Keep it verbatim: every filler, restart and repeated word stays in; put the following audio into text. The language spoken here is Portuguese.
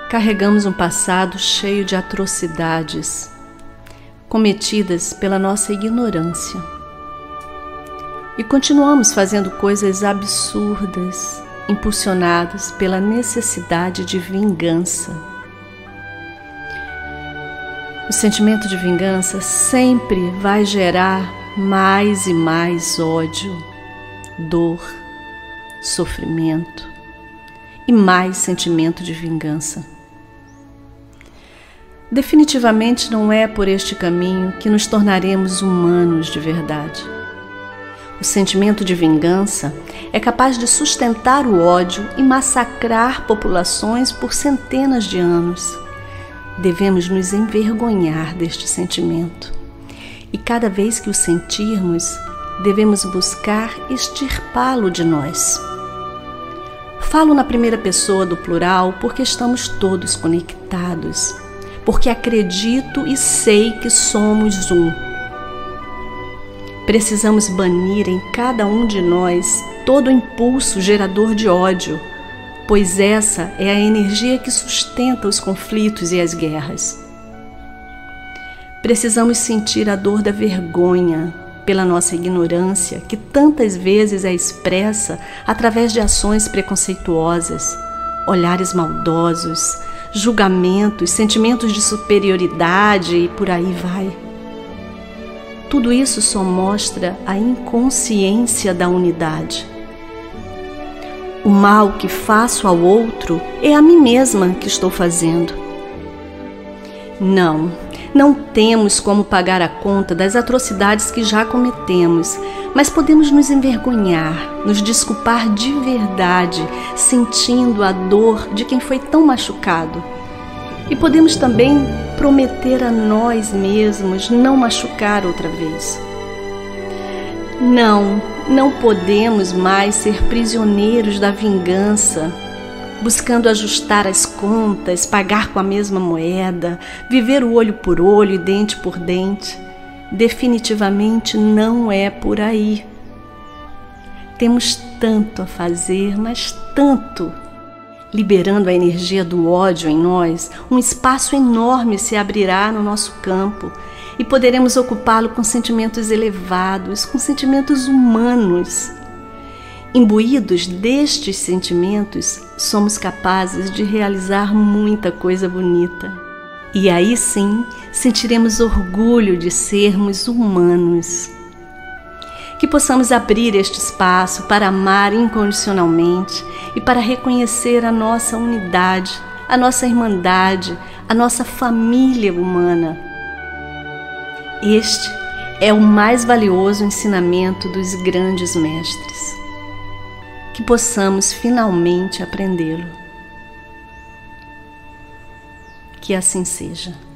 Carregamos um passado cheio de atrocidades cometidas pela nossa ignorância e continuamos fazendo coisas absurdas, impulsionados pela necessidade de vingança. O sentimento de vingança sempre vai gerar mais e mais ódio, dor, sofrimento e mais sentimento de vingança. Definitivamente não é por este caminho que nos tornaremos humanos de verdade. O sentimento de vingança é capaz de sustentar o ódio e massacrar populações por centenas de anos. Devemos nos envergonhar deste sentimento. E cada vez que o sentirmos, devemos buscar extirpá-lo de nós. Falo na primeira pessoa do plural porque estamos todos conectados, porque acredito e sei que somos um. Precisamos banir em cada um de nós todo o impulso gerador de ódio, pois essa é a energia que sustenta os conflitos e as guerras. Precisamos sentir a dor da vergonha pela nossa ignorância, que tantas vezes é expressa através de ações preconceituosas, olhares maldosos, julgamentos, sentimentos de superioridade e por aí vai. Tudo isso só mostra a inconsciência da unidade. O mal que faço ao outro é a mim mesma que estou fazendo. Não, não temos como pagar a conta das atrocidades que já cometemos, mas podemos nos envergonhar, nos desculpar de verdade, sentindo a dor de quem foi tão machucado. E podemos também prometer a nós mesmos não machucar outra vez. Não, não podemos mais ser prisioneiros da vingança, buscando ajustar as contas, pagar com a mesma moeda, viver o olho por olho e dente por dente. Definitivamente não é por aí. Temos tanto a fazer, mas tanto. Liberando a energia do ódio em nós, um espaço enorme se abrirá no nosso campo e poderemos ocupá-lo com sentimentos elevados, com sentimentos humanos. Imbuídos destes sentimentos, somos capazes de realizar muita coisa bonita. E aí sim, sentiremos orgulho de sermos humanos. Que possamos abrir este espaço para amar incondicionalmente e para reconhecer a nossa unidade, a nossa irmandade, a nossa família humana. Este é o mais valioso ensinamento dos grandes mestres. Que possamos finalmente aprendê-lo. Que assim seja.